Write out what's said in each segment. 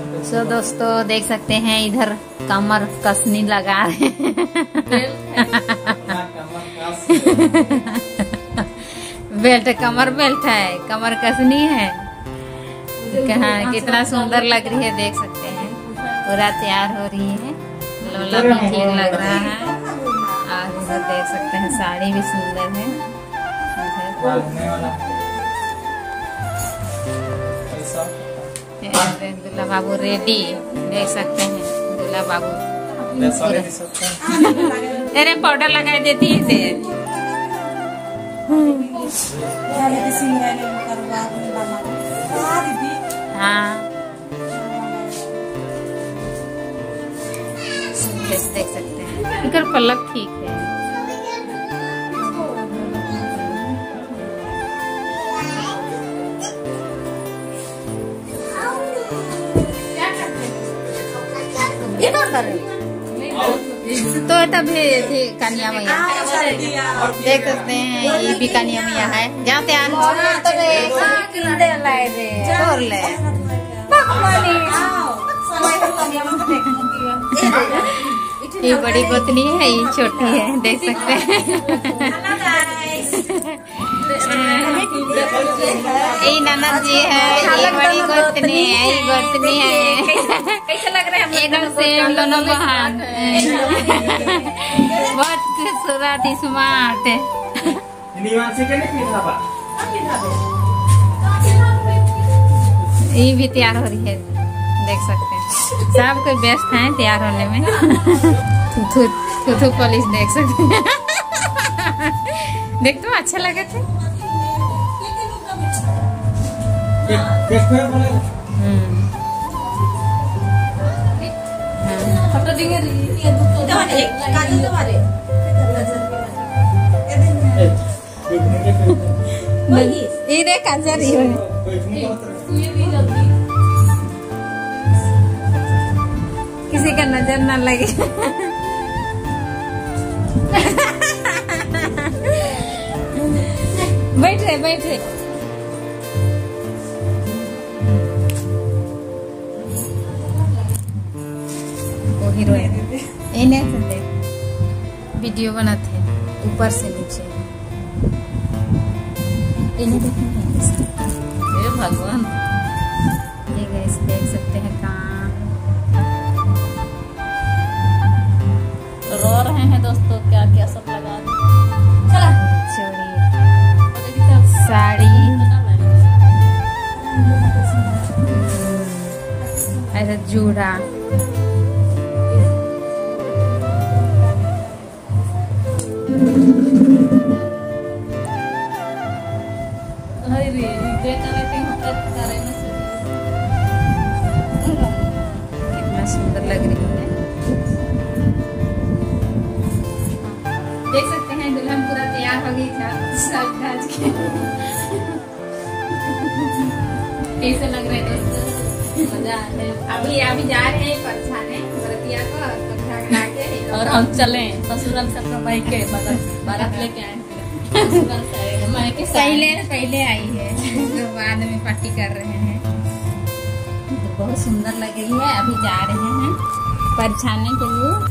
सो दोस्तों देख सकते हैं इधर कमर कसनी लगा रहे बेल्ट कमर बेल्ट है, कमर कसनी है। कहाँ कितना सुंदर लग रही है, देख सकते हैं पूरा तैयार हो रही है। लोला भी ठीक लग रहा है और इधर देख सकते हैं साड़ी भी सुंदर है। दूल्हा बाबू रेडी, देख सकते हैं दूल्हा बाबू। तेरे पाउडर लगा देती है हाँ देख सकते हैं इधर पलक ठीक है। तो तभी थी कन्या मैया, देख सकते हैं ये भी कन्या मैया है। जहाँ तैयार हो ले ये बड़ी गोतनी है, ये छोटी है, देख सकते हैं। ये ननद जी है, ये बड़ी गोतनी है, ये गोतनी है। कैसे लग रहा है एकदम सेम दोनों बहन, बहुत खूबसूरत स्मार्ट है। ये भी तैयार हो रही है, देख सकते हैं सब कोई व्यस्त हैं तैयार होने में। थुथु पुलिस देख सकते हैं। देख तो अच्छा लगे थे। ये देख काजर किसी का नजर ना लगे। बैठे बैठे वो हीरोइन इन्हें वीडियो बनाते हैं ऊपर से नीचे। इन्हें देखेंगे भगवान, ये गाइस देख सकते हैं कान रो रहे हैं दोस्तों। क्या क्या सब लगा चोरी साड़ी ऐसा जूड़ा कितना सुंदर लग रही है, देख सकते हैं। दुल्हन पूरा तैयार हो गई था सब काज के। कैसे लग रहे हैं दोस्तों, मजा आता है। अभी जा रहे हैं परछाने बरतिया को के, और हम चले ससुराल से अपना मायके बारात लेके आए। पहले आई है तो बाद में पार्टी कर रहे हैं। तो बहुत सुंदर लग रही है। अभी जा रहे हैं परछाने के लिए।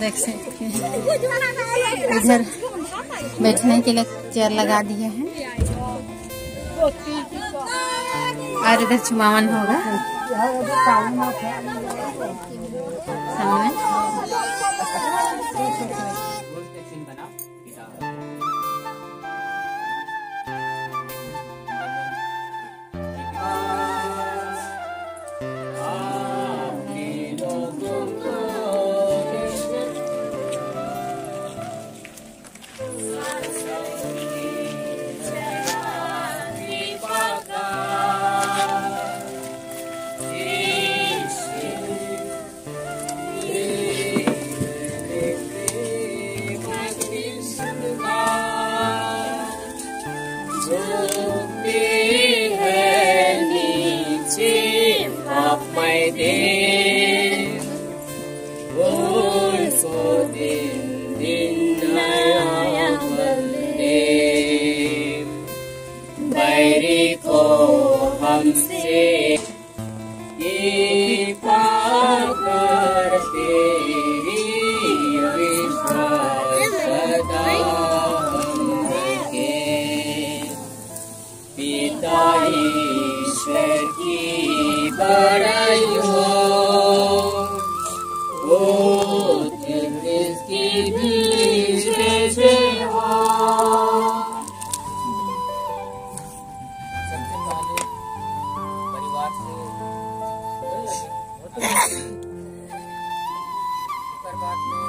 देख सकते हैं इधर बैठने के लिए चेयर लगा दिए हैं और इधर चुमावन होगा सामने। बैरी को हमसे ये पाकर तेरी विश्वास सदा हमके पिता ईश्वर की बड़ाई हो इसकी भी जैसे हो। सबसे पहले परिवार से बाद में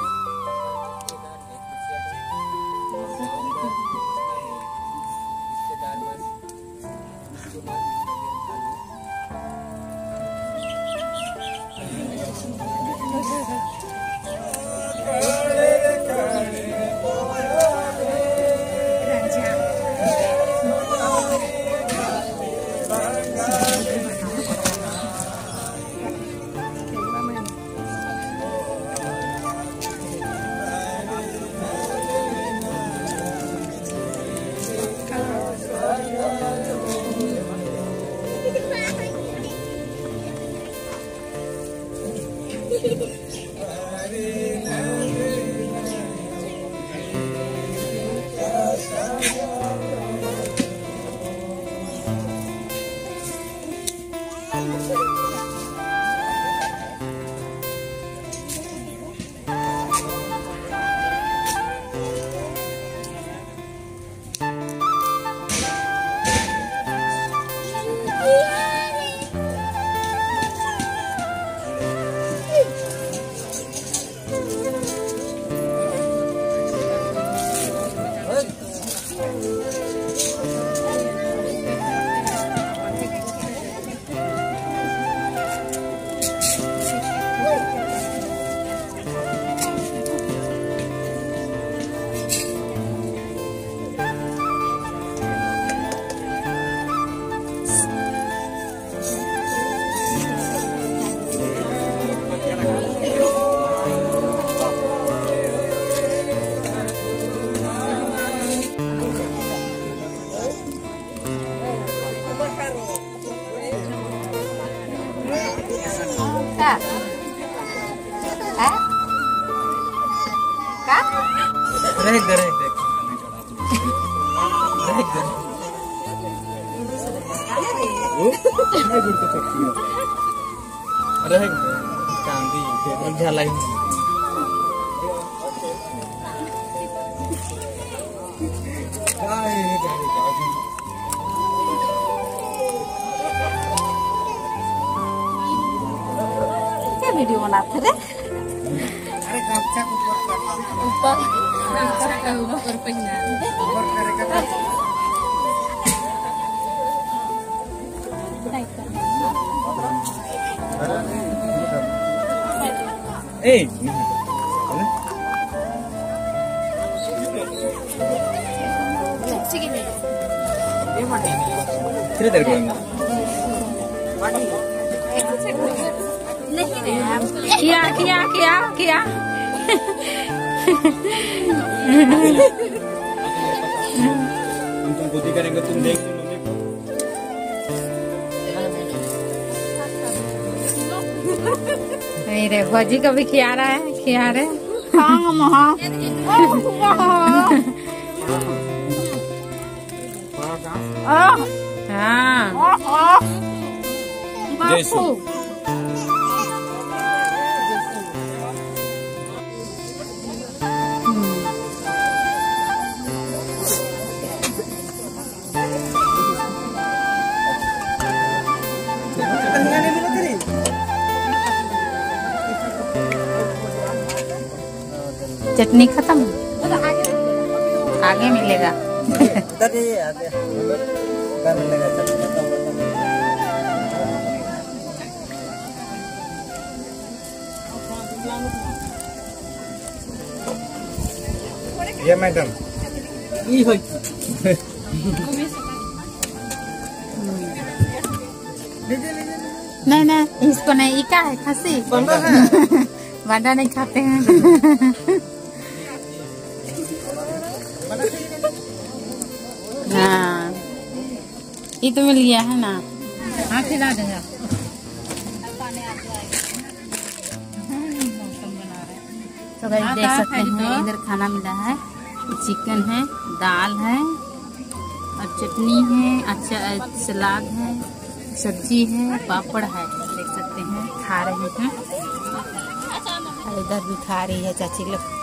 क्या वीडियो बनाते थे? अरे गमछा ऊपर ऊपर पहना किया किया किया किया हम तुम बुद्धि करेंगे तुम देख मेरे भौजी का भी खिया रहा है हाँ जैसू चटनी खत्म, आगे मिलेगा। ये मैडम नहीं नहीं, इसको नहीं, ये क्या है? खसी बांडा नहीं खाते हैं। हाँ ये तो मिल गया है ना। हाँ खिला देगा। तो गाइस देख सकते हैं इधर खाना मिला है, चिकन है, दाल है और चटनी है, अच्छा सलाद है, सब्जी है, पापड़ है। देख सकते हैं खा रहे हैं, और इधर भी खा रही है चाची लोग।